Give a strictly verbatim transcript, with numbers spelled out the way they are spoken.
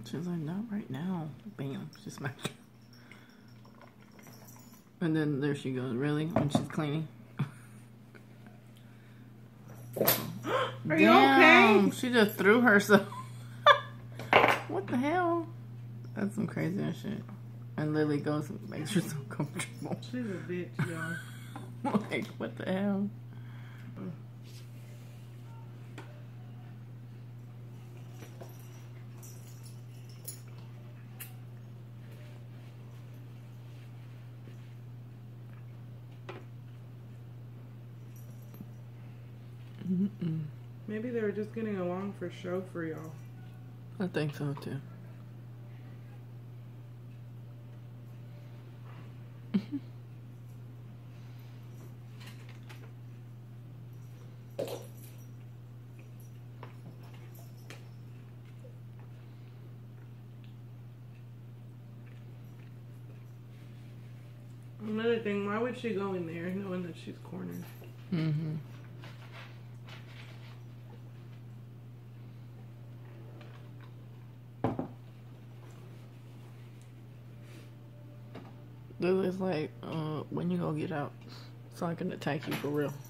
She's like, not right now. Bam. She smacked her. And then there she goes. Really? When she's cleaning? Are Damn, you okay? She just threw herself. What the hell? That's some crazy ass shit. And Lily goes and makes her so comfortable. She's a bitch, y'all. Like, what the hell? Mm-mm. Maybe they were just getting along for show for y'all. I think so too. Another thing, why would she go in there knowing that she's cornered? Mm-hmm. Lily's like, uh, when you gonna get out so I can attack you for real?